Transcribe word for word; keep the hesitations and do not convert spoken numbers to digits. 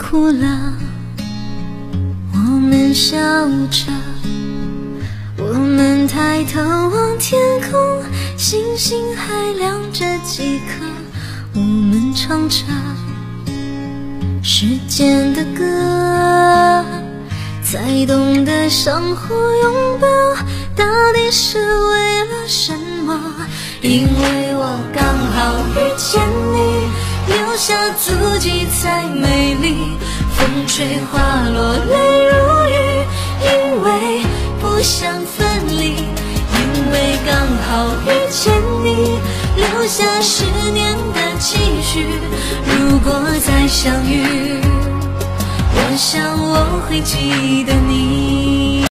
哭了，我们笑着，我们抬头望天空，星星还亮着几颗，我们唱着时间的歌，才懂得相互拥抱到底是为了什么。因为我刚好遇见你，留下足迹才美丽，风吹花落泪如雨，因为不想分离，因为刚好遇见你，留下十年的期许，如果再相遇，我想我会记得你。